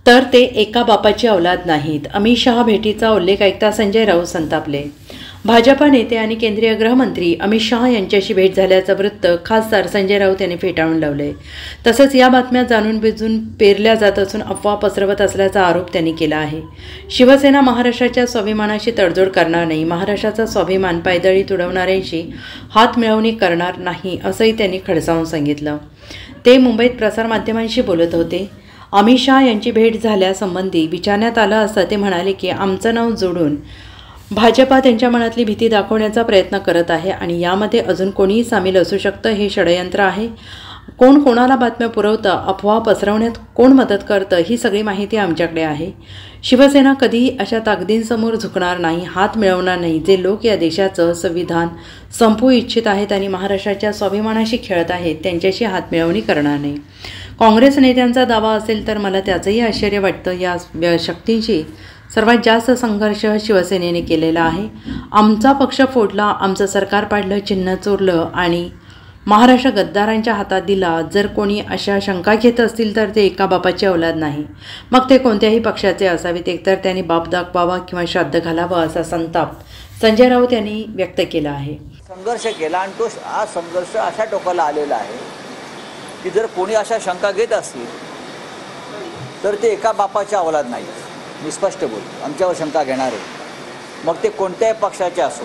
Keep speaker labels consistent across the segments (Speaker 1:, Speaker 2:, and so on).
Speaker 1: तर ते एका बापाची औलाद नाहीत। अमित शहा भेटीचा उल्लेख ऐकता संजय राऊत संतापले। भाजपा नेते आणि केंद्रीय गृहमंत्री अमित शहा यांच्याशी भेट झाल्याचं वृत्त खासदार संजय राऊत यांनी फेटाळून लावले। तसंच या बातम्या जाणून बुजून पेरल्या जात असून अफवा पसरवत असल्याचा आरोप त्यांनी केला आहे। शिवसेना महाराष्ट्राच्या स्वाभिमानाशी तडजोड करणार नाही, महाराष्ट्राचा स्वाभिमान पायदळी तुडवणाऱ्यांशी हात मिळवणी करणार नाही असंही त्यांनी खडसावून सांगितलं। ते मुंबईत प्रसारमाध्यमांशी बोलत होते। अमित शहा यांची भेट झाल्यासंबंधी विचारण्यात आलं असता ते म्हणाले की आमचं नाव जोडून भाजपा त्यांच्या मनातली भीती दाखवण्याचा प्रयत्न करत आहे आणि यामध्ये अजून कोणीही सामील असू शकतं। हे षडयंत्र आहे। कोण कोणाला बातम्या पुरवतं, अफवा पसरवण्यात कोण मदत करतं, ही सगळी माहिती आमच्याकडे आहे। शिवसेना कधीही अशा ताकदींसमोर झुकणार नाही, हात मिळवणार नाही। जे लोक या देशाचं संविधान संपवू इच्छित आहेत आणि महाराष्ट्राच्या स्वाभिमानाशी खेळत आहेत त्यांच्याशी हात मिळवणी करणार नाही। काँग्रेस नेत्यांचा दावा असेल तर मला त्याचंही आश्चर्य वाटतं। या शक्तींशी सर्वात जास्त संघर्ष शिवसेनेने केलेला आहे। आमचा पक्ष फोडला, आमचं सरकार पाडलं, चिन्ह चोरलं आणि महाराष्ट्र गद्दारांच्या हातात दिला। जर कोणी अशा शंका घेत असतील तर ते एका बापाची औलाद नाही, मग ते कोणत्याही पक्षाचे असावेत। एकतर त्यांनी बाप दाखवावा किंवा श्राद्ध घालावं असा संताप संजय राऊत यांनी व्यक्त केला आहे।
Speaker 2: संघर्ष केला आणि तो हा संघर्ष अशा टोकाला आलेला आहे की जर कोणी अशा शंका घेत असतील तर ते एका बापाच्या औलाद नाही। मी स्पष्ट बोलतो, आमच्यावर शंका घेणारे मग ते कोणत्याही पक्षाचे असो,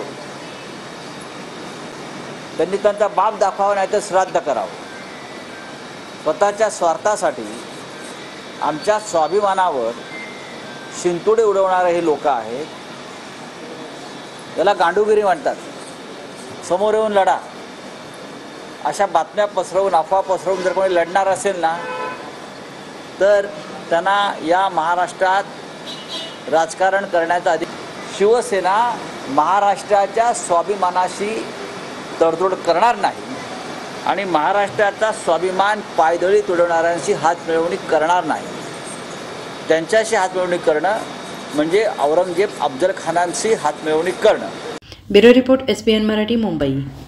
Speaker 2: त्यांनी त्यांचा बाप दाखवावा नाही तर श्राद्ध करावं। स्वतःच्या स्वार्थासाठी आमच्या स्वाभिमानावर शिंतोडे उडवणारे हे लोक आहेत। याला गांडूगिरी म्हणतात। समोर येऊन लढा। अशा बातम्या पसरवून अफवा पसरवून जर कोणी लढणार असेल ना तर त्यांना या महाराष्ट्रात राजकारण करण्याचा अधिकार। शिवसेना महाराष्ट्राच्या स्वाभिमानाशी तडजोड करणार नाही आणि महाराष्ट्राचा स्वाभिमान पायदळी तुडवणाऱ्यांशी हात मिळवणी करणार नाही। त्यांच्याशी हात मिळवणी करणं म्हणजे औरंगजेब अफजल खानांशी हात मिळवणी करणं।
Speaker 1: Bureau report SBN Marathi, Mumbai.